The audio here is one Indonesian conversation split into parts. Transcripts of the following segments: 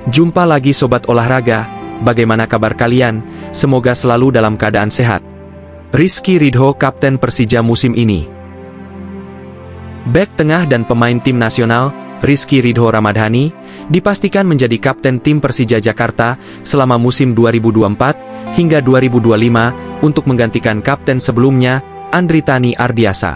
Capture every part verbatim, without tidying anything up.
Jumpa lagi Sobat Olahraga, bagaimana kabar kalian? Semoga selalu dalam keadaan sehat. Rizky Ridho kapten Persija musim ini. Bek tengah dan pemain tim nasional, Rizky Ridho Ramadhani, dipastikan menjadi kapten tim Persija Jakarta selama musim dua ribu dua puluh empat hingga dua ribu dua puluh lima untuk menggantikan kapten sebelumnya, Andritani Ardiasa.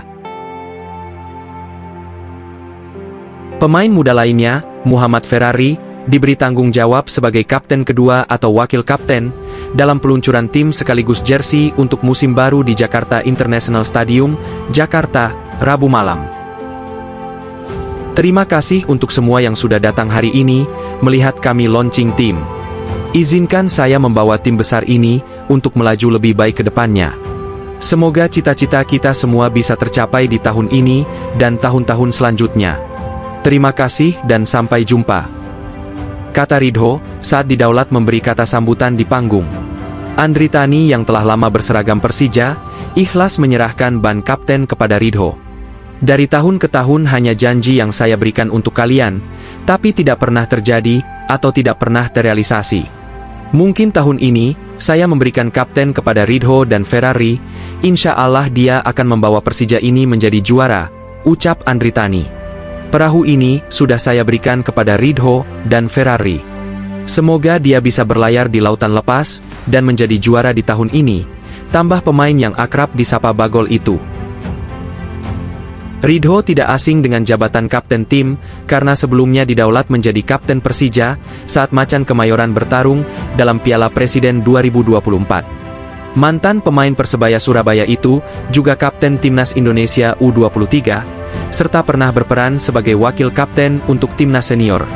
Pemain muda lainnya, Muhammad Ferrari, diberi tanggung jawab sebagai kapten kedua atau wakil kapten dalam peluncuran tim sekaligus jersey untuk musim baru di Jakarta International Stadium, Jakarta, Rabu malam. Terima kasih untuk semua yang sudah datang hari ini, melihat kami launching tim. Izinkan saya membawa tim besar ini untuk melaju lebih baik ke depannya. Semoga cita-cita kita semua bisa tercapai di tahun ini dan tahun-tahun selanjutnya. Terima kasih dan sampai jumpa, kata Ridho saat didaulat memberi kata sambutan di panggung. Andritani yang telah lama berseragam Persija, ikhlas menyerahkan ban kapten kepada Ridho. Dari tahun ke tahun hanya janji yang saya berikan untuk kalian, tapi tidak pernah terjadi, atau tidak pernah terrealisasi. Mungkin tahun ini, saya memberikan kapten kepada Ridho dan Ferrari, insya Allah dia akan membawa Persija ini menjadi juara, ucap Andritani. Perahu ini sudah saya berikan kepada Ridho dan Ferrari. Semoga dia bisa berlayar di lautan lepas, dan menjadi juara di tahun ini, tambah pemain yang akrab disapa Bagol itu. Ridho tidak asing dengan jabatan kapten tim, karena sebelumnya didaulat menjadi kapten Persija, saat Macan Kemayoran bertarung, dalam Piala Presiden dua ribu dua puluh empat. Mantan pemain Persebaya Surabaya itu, juga kapten Timnas Indonesia U dua puluh tiga, serta pernah berperan sebagai wakil kapten untuk Timnas Senior.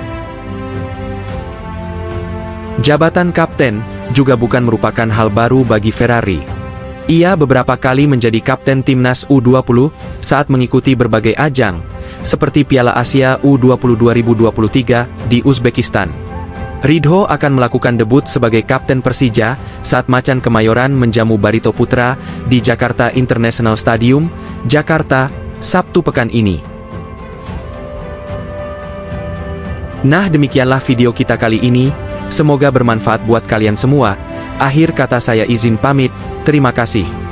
Jabatan kapten, juga bukan merupakan hal baru bagi Ferrari. Ia beberapa kali menjadi kapten Timnas U dua puluh, saat mengikuti berbagai ajang, seperti Piala Asia U dua puluh dua ribu dua puluh tiga, di Uzbekistan. Ridho akan melakukan debut sebagai kapten Persija, saat Macan Kemayoran menjamu Barito Putra, di Jakarta International Stadium, Jakarta, Sabtu pekan ini. Nah demikianlah video kita kali ini, semoga bermanfaat buat kalian semua. Akhir kata saya izin pamit, terima kasih.